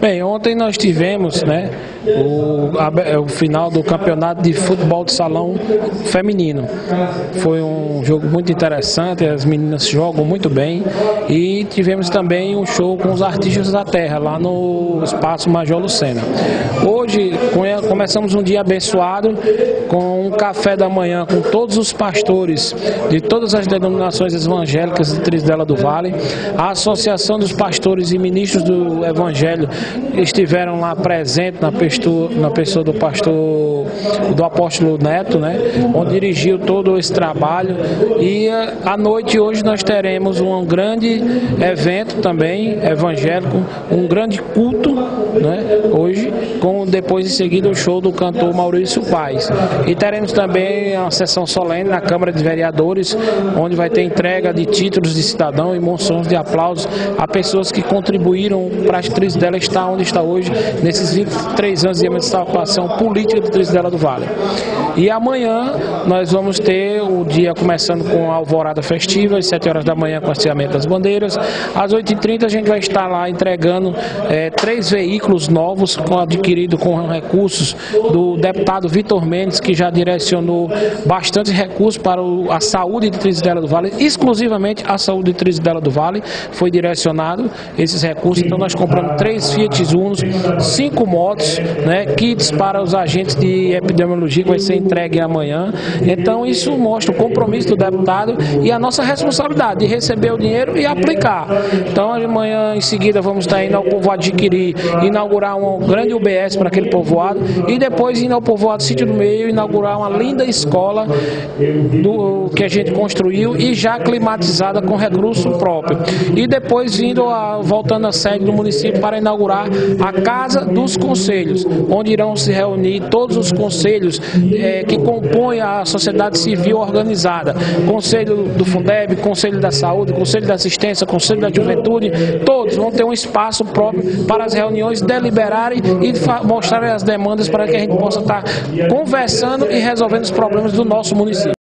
Bem, ontem nós tivemos, o final do campeonato de futebol de salão feminino. Foi um jogo muito interessante, as meninas jogam muito bem e tivemos também um show com os artistas da terra lá no Espaço Major Lucena. Hoje começamos um dia abençoado com um café da manhã com todos os pastores de todas as denominações evangélicas de Trizidela do Vale. A Associação dos Pastores e Ministros do Evangelho estiveram lá presentes na pessoa do apóstolo Neto, onde dirigiu todo esse trabalho. E à noite hoje nós teremos um grande evento também evangélico, um grande culto, hoje, depois em seguida o show do cantor Maurício Paes. E teremos também uma sessão solene na Câmara de Vereadores, onde vai ter entrega de títulos de cidadão e moções de aplausos a pessoas que contribuíram para a Trizidela estar onde está hoje, nesses 23 anos de emancipação política de Trizidela do Vale. E amanhã nós vamos ter o dia começando com a alvorada festiva, às 7 horas da manhã com o hasteamento das bandeiras. Às 8h30 a gente vai estar lá entregando 3 veículos novos, adquiridos com recursos do deputado Vitor Mendes, que já direcionou bastante recursos para a saúde de Trizidela do Vale, exclusivamente a saúde de Trizidela do Vale foi direcionado esses recursos. Então nós compramos 3 Fiat Unos, 5 motos, kits para os agentes de epidemiologia, que vai ser entregue amanhã. Então isso mostra o compromisso do deputado e a nossa responsabilidade de receber o dinheiro e aplicar. Então amanhã em seguida vamos estar indo ao povoado de Iquiri, inaugurar um grande UBS para aquele povoado e depois indo ao povoado Sítio do Meio, inaugurar uma linda escola que a gente construiu e já climatizada com recurso próprio. E depois voltando à sede do município para inaugurar a Casa dos Conselhos, onde irão se reunir todos os conselhos que compõem a sociedade civil organizada. Conselho do Fundeb, Conselho da Saúde, Conselho da Assistência, Conselho da Juventude, todos vão ter um espaço próprio para as reuniões deliberarem e mostrarem as demandas para que a gente possa estar conversando e resolvendo os problemas do nosso município.